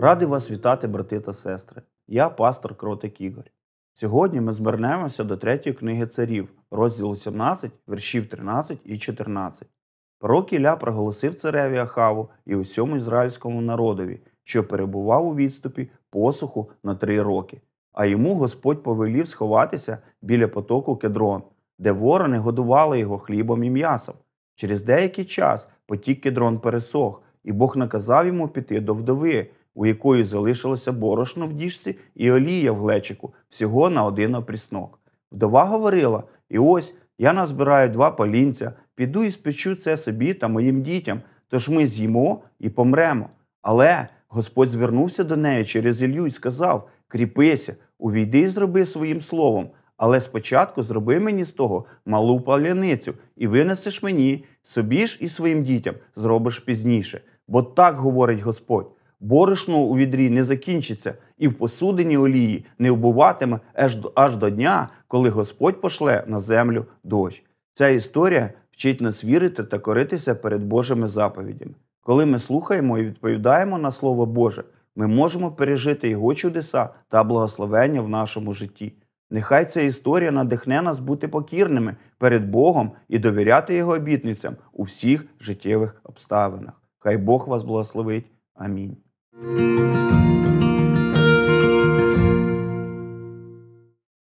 Радий вас вітати, брати та сестри. Я пастор Кротик Ігор. Сьогодні ми звернемося до 3-ї книги Царів, розділу 17, віршів 13 і 14. Пророк Ілля проголосив цареві Ахаву і усьому ізраїльському народові, що перебував у відступі посуху на 3 роки. А йому Господь повелів сховатися біля потоку Кедрон, де ворони годували його хлібом і м'ясом. Через деякий час потік Кедрон пересох, і Бог наказав йому піти до вдови, у якої залишилося борошно в діжці і олія в глечику, всього на 1 опріснок. Вдова говорила: «І ось, я назбираю 2 полінця, піду і спечу це собі та моїм дітям, тож ми з'їмо і помремо». Але Господь звернувся до неї через Іллю і сказав: «Кріпися, увійди і зроби своїм словом, але спочатку зроби мені з того малу паляницю і винесеш мені, собі ж і своїм дітям зробиш пізніше. Бо так говорить Господь: борошно у відрі не закінчиться, і в посудині олії не убуватиме аж до дня, коли Господь пошле на землю дощ». Ця історія вчить нас вірити та коритися перед Божими заповідями. Коли ми слухаємо і відповідаємо на Слово Боже, ми можемо пережити Його чудеса та благословення в нашому житті. Нехай ця історія надихне нас бути покірними перед Богом і довіряти Його обітницям у всіх життєвих обставинах. Хай Бог вас благословить. Амінь.